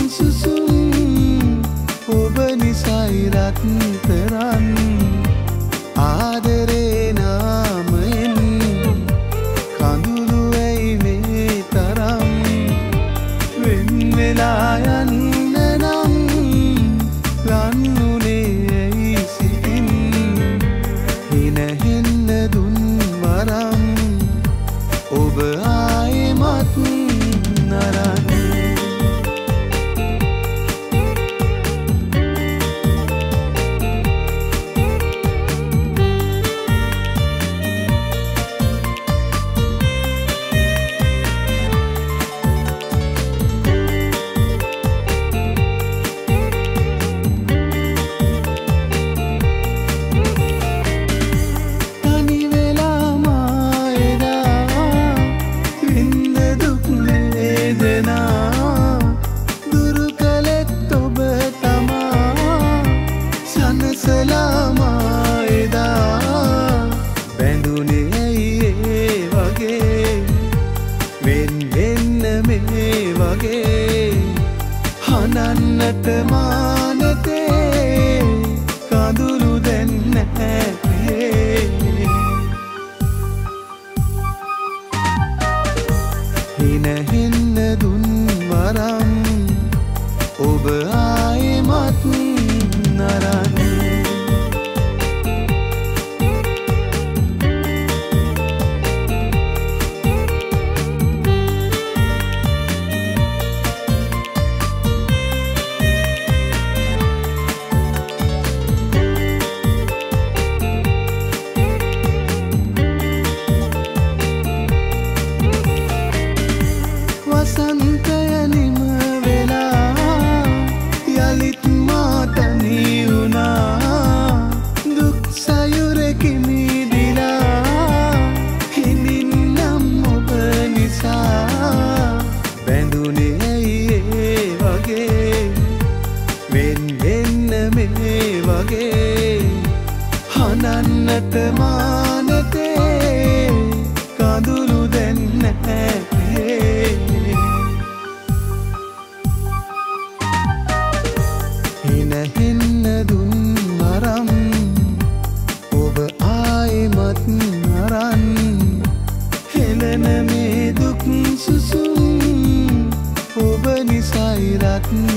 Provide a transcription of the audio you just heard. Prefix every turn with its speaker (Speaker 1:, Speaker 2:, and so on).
Speaker 1: සුසුම් ඔබ නිසයි රත්තරන් ආදරේ නාමයෙන් කඳුළු ඇයි මේ තරම් වෙන් වෙලා යන්න නම් ලන්නුනේ ඇයි සිතින් හිනහෙන්න දුන් වරම් ඔබ ආයෙමත් නරන් හනන්නට මානතේ කඳුළු දැන් නැහැ හිනහෙන්න දුන් වරම් ඔබ ආයෙමත් නරන් වසන්තය නිම වෙලා යලිත් මාතනි වුණා දුක් සයුරකි මිදිලා හිඳින්නම් ඔබ නිසා බැඳුනේ ඇයි ඒ වගේ වෙන් වෙන්න මේ වගේ හනන්නට මානතේ කඳුළු දැන් නැහැ හිනහෙන්න දුන් වරම් ඔබ ආයෙමත් නරන් හෙළන මේ දුක් සුසුම් ඔබ නිසයි රත්